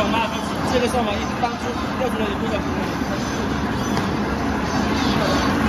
马尔康这个上网一当初调出来有多少新闻？